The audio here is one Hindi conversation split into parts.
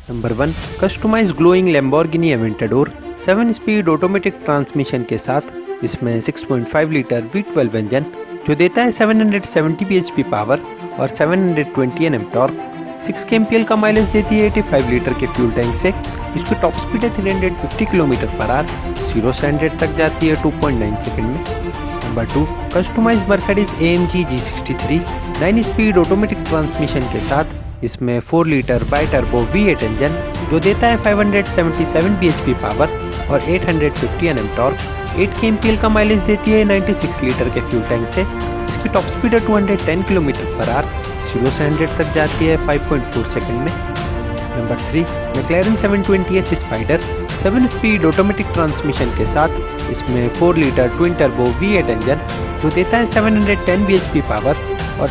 Number 1, customize glowing Lamborghini Aventador 7 speed automatic transmission के साथ। इसमें 6.5 लीटर V12 इंजन जो देता है 770 bhp पावर और 720 Nm टॉर्क। 6 kmpl का माइलेज देती है 85 लीटर के फ्यूल टैंक से। इसकी टॉप स्पीड है 350 km/h। 0 से 100 तक जाती है 2.9 सेकंड में। Number 2, customize Mercedes AMG G63 9 speed automatic transmission के साथ। इसमें 4 litre by turbo V8 engine जो देता है 577 bhp पावर और 850 Nm टॉर्क। 8 kmpl का माइलेज देती है 96 लीटर के फ्यूल टैंक से। इसकी टॉप स्पीड है 210 km/h। 0 से 100 तक जाती है 5.4 सेकंड में। Number 3, McLaren 720S Spider 7 speed automatic transmission के साथ। इसमें 4 litre twin turbo V8 engine जो देता है 710 bhp पावर और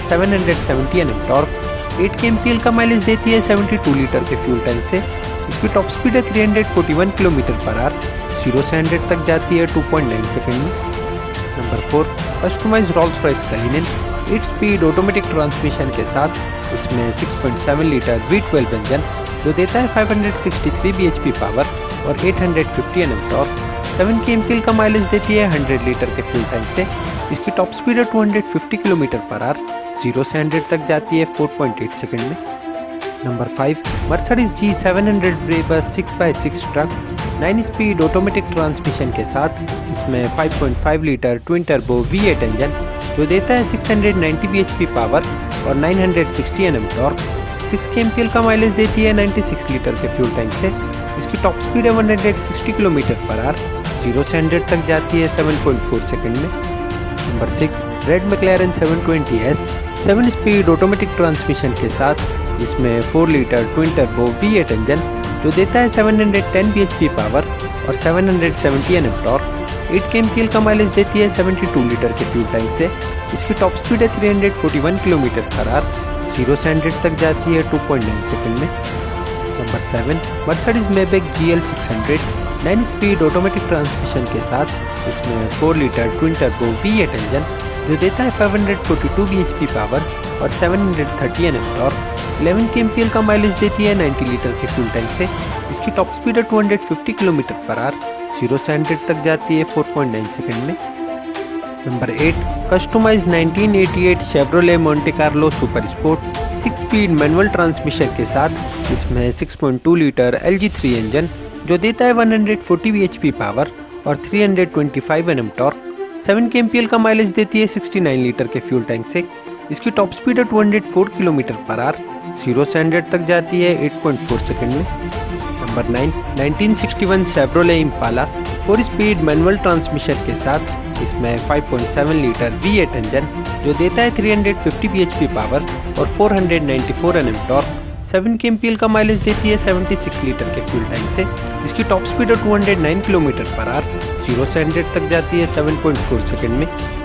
770 Nm टॉर्क। 8 kmpl का माइलेज देती है 72 लीटर के फ्यूल टैंक से। इसकी टॉप स्पीड है 341 km/h। 0 से 100 तक जाती है 2.9 सेकंड में। Number 4, customize Rolls Royce Cullinan 8 speed automatic transmission के साथ। इसमें 6.7 लीटर V12 इंजन जो देता है 563 bhp पावर और 850 Nm टॉर्क। 7 kmpl का माइलेज देती है 100 लीटर के फ्यूल टैंक से। इसकी टॉप स्पीड है 250 km/h। 0 से 100 तक जाती है 4.8 सेकंड में। Number 5, Mercedes G700 Brabus 6x6 truck 9 speed automatic transmission के साथ। इसमें 5.5 litre twin turbo V8 engine जो देता है 690 bhp पावर और 960 Nm टॉर्क। 6 kmpl का माइलेज देती है 96 लीटर के फ्यूल टैंक से। इसकी टॉप स्पीड है 160 km/h। 0 से 100 तक जाती है 7.4 सेकंड में। Number 6, red McLaren 720S 7 speed automatic transmission के साथ। इसमें 4 litre twin turbo V8 engine जो देता है 710 bhp पावर और 770 Nm टॉर्क। 8 kmpl का माइलेज देती है 72 लीटर के फ्यूल टैंक से। इसकी टॉप स्पीड है 341 km/h। 0 से 100 तक जाती है 2.9 सेकंड में। Number 7, Mercedes Maybach GL 600 9 speed automatic transmission के साथ। इसमें 4 litre twin turbo V8 engine जो देता है 542 bhp पावर और 730 Nm टॉर्क। 11 kmpl का माइलेज देती है 90 लीटर के फ्यूल टैंक से। इसकी टॉप स्पीड है 250 km/h। 0 से 100 तक जाती है 4.9 सेकंड में। Number 8, customize 1988 Chevrolet Monte Carlo super sport 6 speed manual transmission के साथ। इसमें 6.2 लीटर LG3 इंजन जो देता है 140 bhp पावर और 325 Nm टॉर्क। 7 kmpl का माइलेज देती है 69 लीटर के फ्यूल टैंक से। इसकी टॉप स्पीड है 204 km/h। 0 से 100 तक जाती है 8.4 सेकंड में। Number 9, 1961 Chevrolet Impala 4 speed manual transmission के साथ। इसमें 5.7 लीटर V8 इंजन जो देता है 350 bhp पावर और 494 Nm टॉर्क। 7 kmpl का माइलेज देती है 76 लीटर के फ्यूल टैंक से। इसकी टॉप स्पीड है 209 km/h। 0 से 100 तक जाती है 7.4 सेकंड में।